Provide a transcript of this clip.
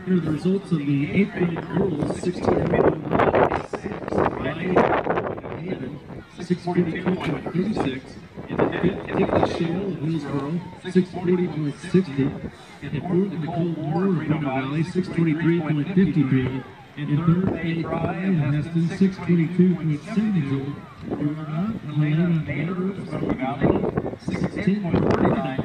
Here are the results of the 8th grade girls 642.36. In the 5th, Tiffany Shale of Hillsboro 640.60. In the 4th, Nicole Moore of Reno Valley 623.53. And in 3rd, Faye Fry of Heston 622.70. We are not allowed on the 610.49.